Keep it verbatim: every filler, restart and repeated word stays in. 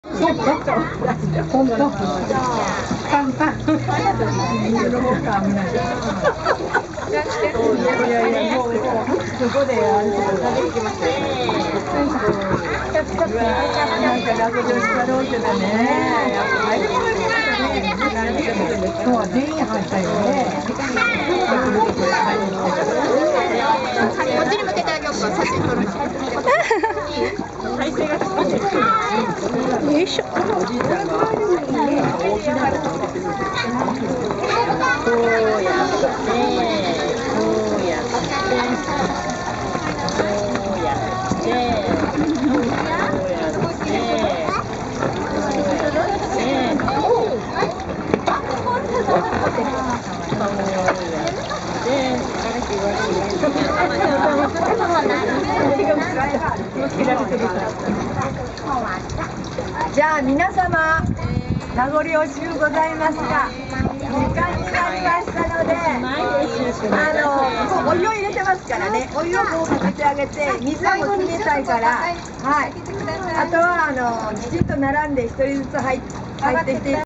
本当。パンパン。喜ぶかみんなで。いやいやもうここであれ食べに来ましたよ。なんか落城したろうけどね。やっぱ入ってくるね。そうは全員入ったよね。 こっちに向けてあげようか。写真撮る。体勢が好きです。 よいしょ。 おじいちゃんが。こうやって、こうやって、こうやって、こうやってじゃあ皆様、名残惜しゅうございますが、時間になりましたので、あのお湯を入れてますからね、お湯をこうかけてあげて、水はもう冷たいから、はい、あとはあのきちんと並んで一人ずつ入ってきて。